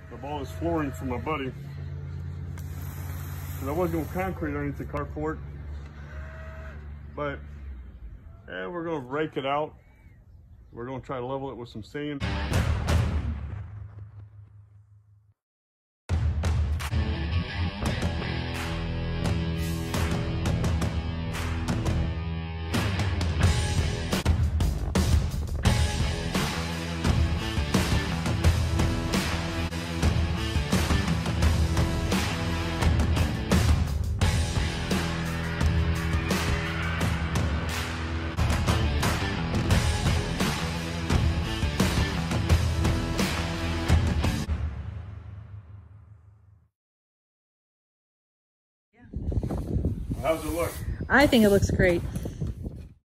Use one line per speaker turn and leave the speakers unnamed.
I bought this flooring from my buddy. Because I was going to concrete underneath the carport. But we're going to rake it out. We're going to try to level it with some sand. How's it look?
I think it looks great.